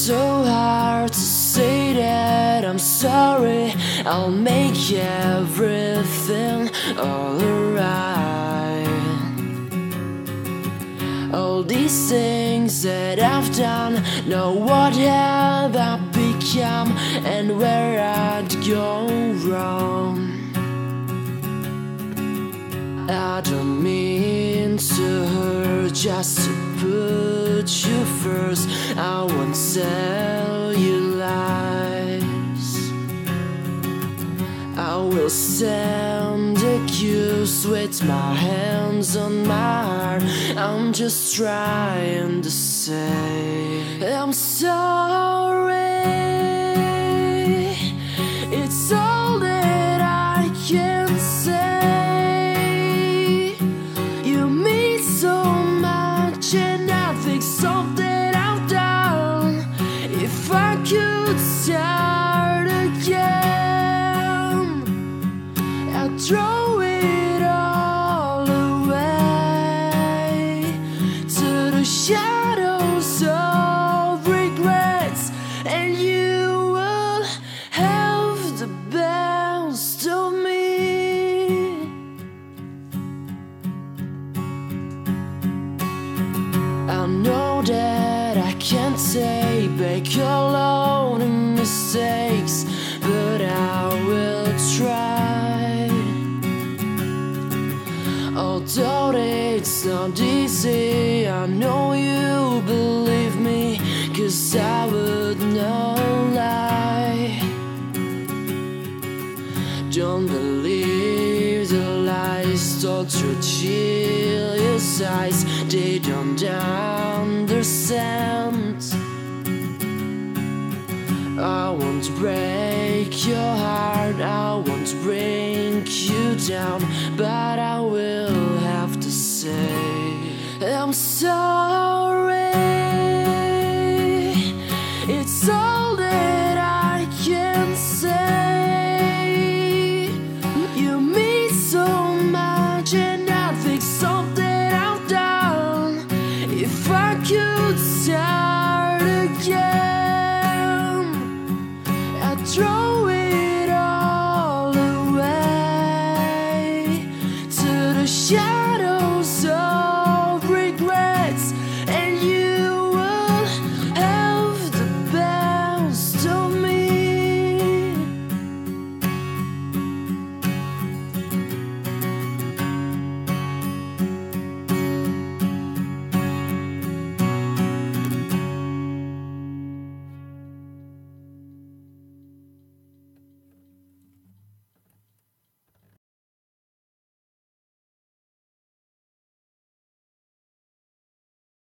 so hard to say that I'm sorry. I'll make everything alright. All these things that I've done, now what have I become, and where I'd go wrong. I don't mean to hurt, just to put you first. I won't tell you lies. I will stand accused with my hands on my heart. I'm just trying to say I'm sorry. It's all that I can say. You mean so much, and I think something I've done. If I could start again, I'd throw it all away to the shadows of regrets, and you will have the best of me. I know that I can't take back all of the mistakes, but I will try. Although it's not easy, I know you believe me, 'cause I would not lie. Don't believe the lies told through cheerless eyes. They don't understand. I won't break your heart, I won't bring you down, but I will have to say I'm sorry. It's all that I can say. You mean so much, and I think something I've done. If I could start again, I'd throw